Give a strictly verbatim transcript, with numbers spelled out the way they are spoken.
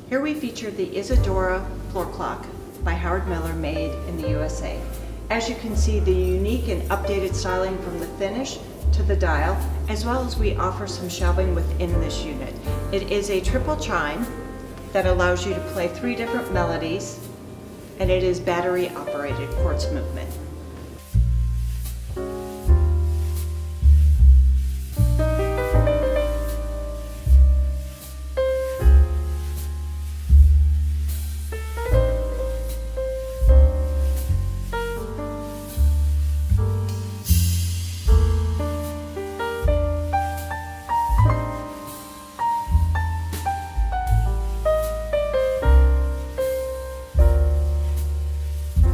Here we feature the Isadora floor clock by Howard Miller, made in the U S A. As you can see, the unique and updated styling from the finish to the dial, as well as we offer some shelving within this unit. It is a triple chime that allows you to play three different melodies, and it is battery operated quartz movement.